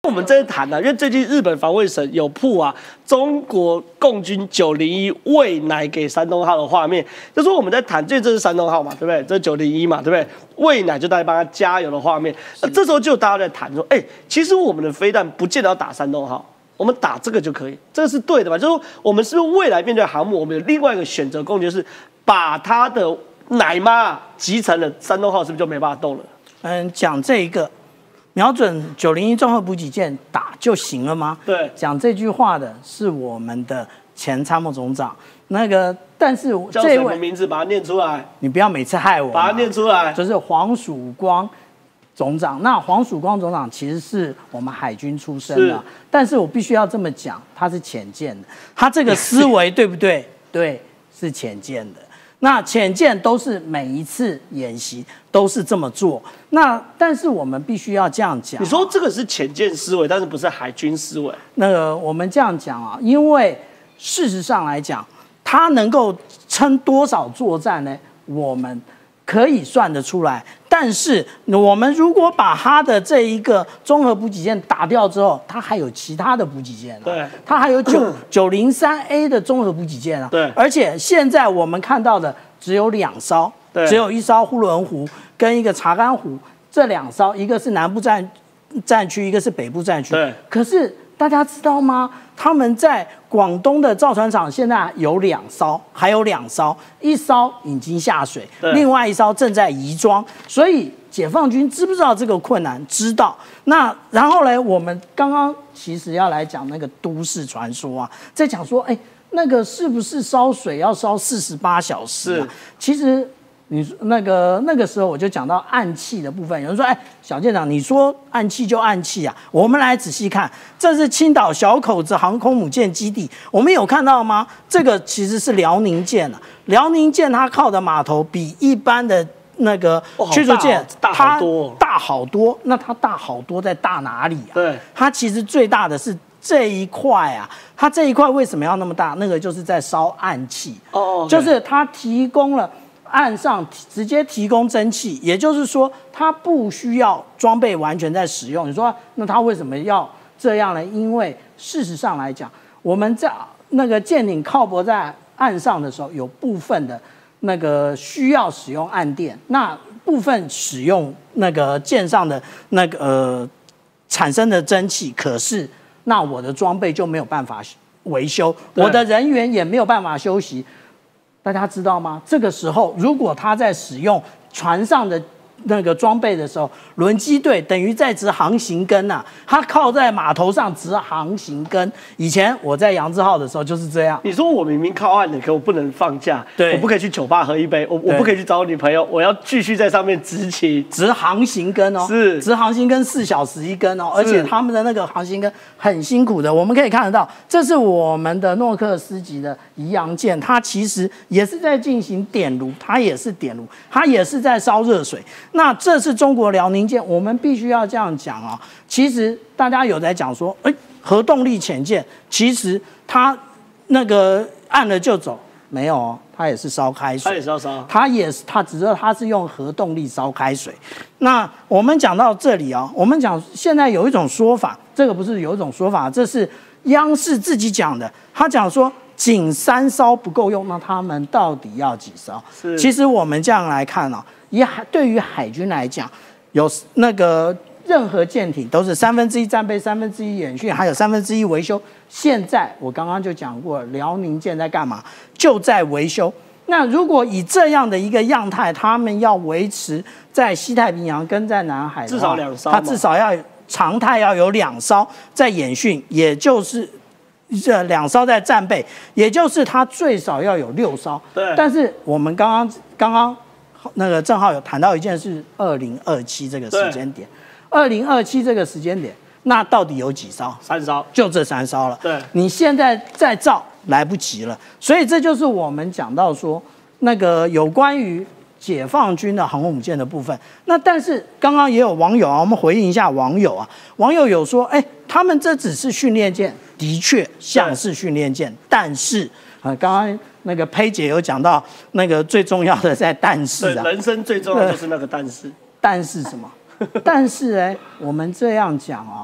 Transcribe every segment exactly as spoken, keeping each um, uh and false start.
我们在谈啊，因为最近日本防卫省有曝啊，中国共军九零一喂奶给山东号的画面，就说我们在谈，因为这是山东号嘛，对不对？这九零一嘛，对不对？喂奶就大家帮他加油的画面，那这时候就大家在谈说，哎、欸，其实我们的飞弹不见得要打山东号。我们打这个就可以，这个是对的吧？就是说我们是不是未来面对航母，我们有另外一个选择工具，就是把它的奶妈集成了，山东号是不是就没办法动了？ 嗯，讲这一个。瞄准九零一综合补给舰打就行了吗？ 对， 讲这句话的是我们的前参谋总长。那个，但是叫什么名字？把它念出来。 你不要每次害我。 把它念出来。 就是黄曙光总长。那黄曙光总长其实是我们海军出身的，但是我必须要这么讲，他是潜舰的，他这个思维对不对？对，是潜舰的。那潜舰都是每一次演习都是这么做，那但是我们必须要这样讲。 你说这个是潜舰思维，但是不是海军思维？ 那个我们这样讲啊，因为事实上来讲，它能够撑多少作战呢？我们可以算得出来。但是我们如果把它的这一个综合补给舰打掉之后，它还有其他的补给舰啊， 对， 它还有九九零三 A 的综合补给舰啊， 对， 而且现在我们看到的只有两艘，只有一艘呼伦湖跟一个查干湖，这两艘一个是南部战战区，一个是北部战区， 对， 可是大家知道吗？他们在广东的造船厂现在有两艘，还有两艘，一艘已经下水，另外一艘正在移装。所以解放军知不知道这个困难？知道。那然后呢？我们刚刚其实要来讲那个都市传说啊，在讲说，哎，那个是不是烧水要烧四十八小时啊？其实。你那个那个时候我就讲到暗器的部分，有人说：“哎，小舰长，你说暗器就暗器啊？”我们来仔细看，这是青岛小口子航空母舰基地，我们有看到吗？这个其实是辽宁舰啊，辽宁舰它靠的码头比一般的那个驱逐舰大好多， 大好多。那它大好多在大哪里啊？ 对， 它其实最大的是这一块啊，它这一块为什么要那么大？那个就是在烧暗器， 哦， 就是它提供了。岸上直接提供蒸汽，也就是说，它不需要装备完全在使用。你说，那它为什么要这样呢？因为事实上来讲，我们在那个舰艇靠泊在岸上的时候，有部分的那个需要使用岸电，那部分使用那个舰上的那个呃产生的蒸汽，可是那我的装备就没有办法维修，我的人员也没有办法休息。大家知道吗？这个时候，如果他在使用船上的那个装备的时候，轮机队等于在执航行更啊，他靠在码头上执航行更。以前我在扬智号的时候就是这样。 你说我明明靠岸的，可我不能放假， 对， 我不可以去酒吧喝一杯，我我不可以去找我女朋友，我要继续在上面执勤， 执航行更哦， 是执航行更四小时一更哦，而且他们的那个航行更很辛苦的。我们可以看得到，这是我们的诺克斯级的宜阳舰，它其实也是在进行点炉，它也是点炉，它也是在烧热水。那这是中国辽宁舰，我们必须要这样讲啊、哦。其实大家有在讲说，哎，核动力潜舰，其实它那个按了就走，没有哦，它也是烧开水， 它也是要烧， 它也是，它只是它是用核动力烧开水。那我们讲到这里啊、哦，我们讲现在有一种说法，这个不是有一种说法，这是央视自己讲的，他讲说。仅三艘不够用，那他们到底要几艘？其实我们这样来看啊、哦，以海对于海军来讲，有那个任何舰艇都是三分之一战备、三分之一演训，还有三分之一维修。现在我刚刚就讲过，辽宁舰在干嘛？就在维修。那如果以这样的一个样态，他们要维持在西太平洋跟在南海， 至少两艘， 它至少要常态要有两艘在演训，也就是。这两艘在战备，也就是它最少要有六艘。 对。 但是我们刚刚刚刚那个正好有谈到一件事，二零二七这个时间点，二零二七这个时间点，那到底有几艘？ 三艘， 就这三艘了。 对。 你现在再造来不及了，所以这就是我们讲到说那个有关于解放军的航空母舰的部分。那但是刚刚也有网友啊，我们回应一下网友啊，网友有说，哎，他们这只是训练舰。的确像是训练舰，但是啊，刚刚那个佩姐有讲到那个最重要的在但是啊， 人生最重要就是那个但是， 但是什么？但是哎，我们这样讲啊、哦，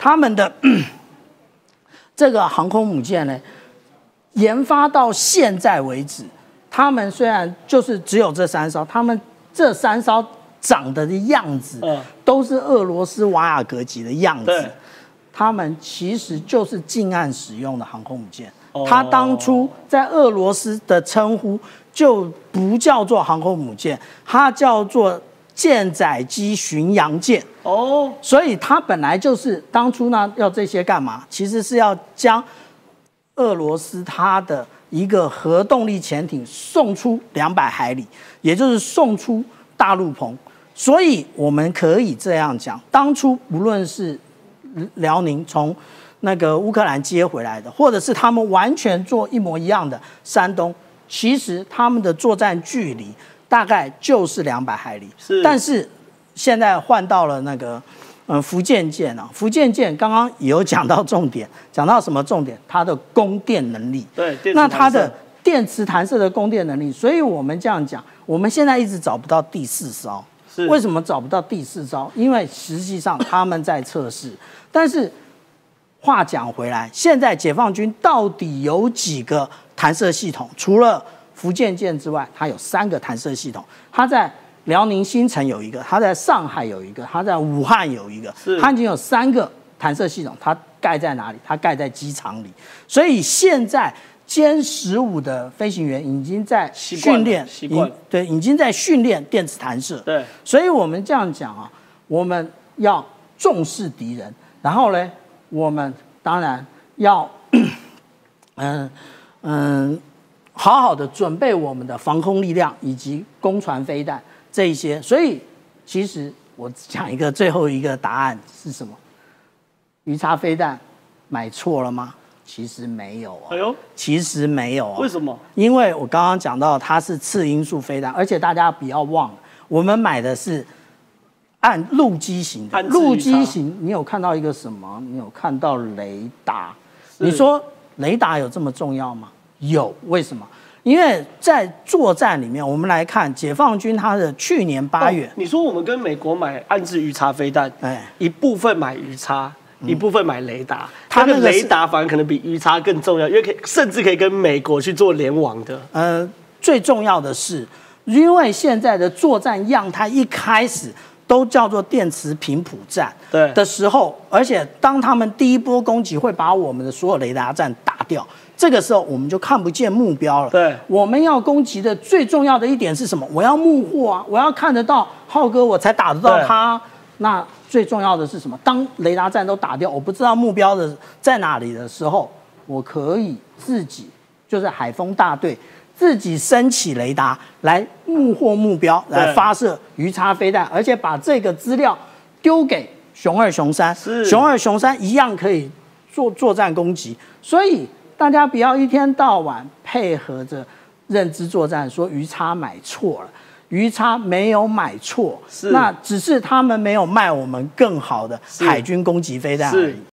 他们的这个航空母舰呢，研发到现在为止，他们虽然就是只有这三艘，他们这三艘长得的样子，嗯，都是俄罗斯瓦雅格级的样子。他们其实就是近岸使用的航空母舰。哦、它当初在俄罗斯的称呼就不叫做航空母舰，它叫做舰载机巡洋舰。哦，所以它本来就是当初呢要这些干嘛？其实是要将俄罗斯它的一个核动力潜艇送出两百海里，也就是送出大陆棚。所以我们可以这样讲，当初无论是辽宁从那个乌克兰接回来的，或者是他们完全做一模一样的山东，其实他们的作战距离大概就是两百海里。是，但是现在换到了那个嗯福建舰啊，福建舰刚刚也有讲到重点，讲到什么重点？它的供电能力。对，那它的电磁弹射的供电能力，所以我们这样讲，我们现在一直找不到第四艘。为什么找不到第四招？因为实际上他们在测试。但是话讲回来，现在解放军到底有几个弹射系统？除了福建舰之外，它有三个弹射系统。它在辽宁新城有一个，它在上海有一个，它在武汉有一个。它已经有三个弹射系统，它盖在哪里？它盖在机场里。所以现在歼十五的飞行员已经在训练，习惯对，已经在训练电子弹射。对，所以我们这样讲啊，我们要重视敌人，然后呢，我们当然要，嗯嗯，好好的准备我们的防空力量以及攻船飞弹这一些。所以，其实我讲一个最后一个答案是什么？鱼叉飞弹买错了吗？其实没有哦，哎呦，其实没有哦。为什么？因为我刚刚讲到它是次音速飞弹，而且大家不要忘了，我们买的是按陆基型的。陆基型，你有看到一个什么？你有看到雷达？你说雷达有这么重要吗？有，为什么？因为在作战里面，我们来看解放军它的去年八月、哦， 你说我们跟美国买暗制鱼叉飞弹，哎，一部分买鱼叉。一部分买雷达，它的雷达反而可能比鱼叉更重要，因为可以甚至可以跟美国去做联网的。 呃，最重要的是，因为现在的作战样态一开始都叫做电磁频谱战的时候，而且当他们第一波攻击会把我们的所有雷达站打掉，这个时候我们就看不见目标了。对，我们要攻击的最重要的一点是什么？我要目获啊，我要看得到浩哥，我才打得到他。那最重要的是什么？当雷达站都打掉，我不知道目标的在哪里的时候，我可以自己就是海风大队自己升起雷达来目获目标，来发射鱼叉飞弹，而且把这个资料丢给熊二、熊三，熊二、熊三一样可以做作战攻击。所以大家不要一天到晚配合着认知作战，说鱼叉买错了。鱼叉没有买错，那只是他们没有卖我们更好的海军攻击飞弹而已。